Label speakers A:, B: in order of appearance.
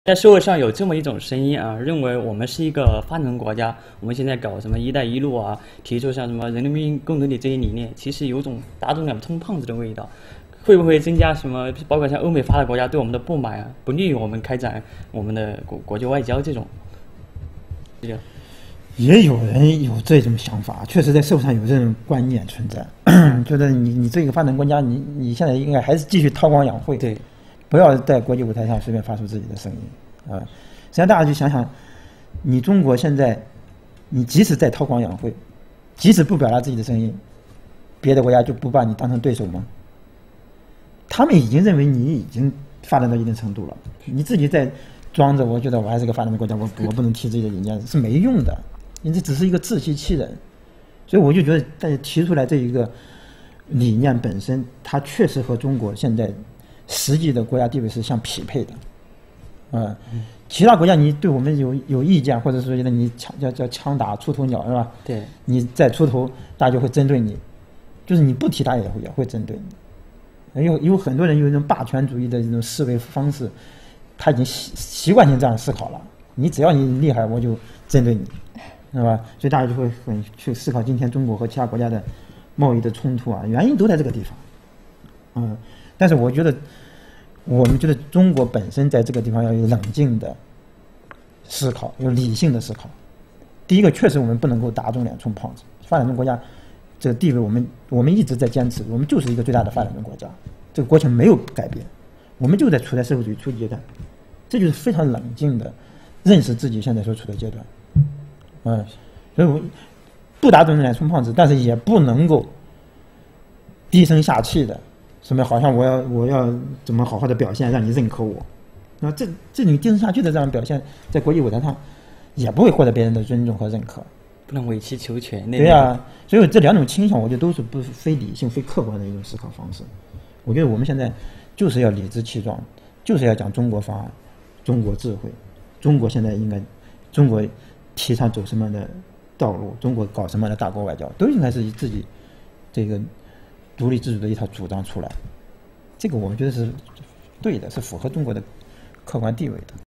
A: 在社会上有这么一种声音啊，认为我们是一个发展中国家，我们现在搞什么“一带一路”啊，提出像什么人民共同体这些理念，其实有种打肿脸充胖子的味道。会不会增加什么，包括像欧美发达国家对我们的不满啊，不利于我们开展我们的国际外交这种？
B: 也有人有这种想法，确实在社会上有这种观念存在，觉得你这个发展国家，你现在应该还是继续韬光养晦，
A: 对，
B: 不要在国际舞台上随便发出自己的声音啊。实际上，大家去想想，你中国现在，你即使在韬光养晦，即使不表达自己的声音，别的国家就不把你当成对手吗？他们已经认为你已经发展到一定程度了，你自己在装着，我觉得我还是个发展的国家，我不能提自己的理念是没用的，你这只是一个自欺欺人。所以我就觉得，大家提出来这一个理念本身，它确实和中国现在实际的国家地位是相匹配的。其他国家你对我们有意见，或者说觉得你叫枪打出头鸟是吧？
A: 对，
B: 你再出头，大家就会针对你，就是你不提他也会针对你。有很多人有一种霸权主义的这种思维方式，他已经习惯性这样思考了。你只要你厉害，我就针对你，是吧？所以大家就会很去思考今天中国和其他国家的贸易的冲突啊，原因都在这个地方。但是我们觉得中国本身在这个地方要有冷静的思考，有理性的思考。第一个，确实我们不能够打肿脸充胖子，发展中国家这个地位我们一直在坚持，我们就是一个最大的发展中国家，这个国情没有改变，我们就在处在社会主义初级阶段，这就是非常冷静的认识自己现在所处的阶段。所以我不打肿脸充胖子，但是也不能够低声下气的，什么好像我要怎么好好的表现让你认可我，那这种低声下气的这样表现，在国际舞台上也不会获得别人的尊重和认可。
A: 不能委曲求全。
B: 对呀，所以这两种倾向，我觉得都是不是非理性、非客观的一种思考方式。我觉得我们现在就是要理直气壮，就是要讲中国方案、中国智慧，中国现在中国提倡走什么样的道路，中国搞什么样的大国外交，都应该是以自己这个独立自主的一套主张出来。这个我们觉得是对的，是符合中国的客观地位的。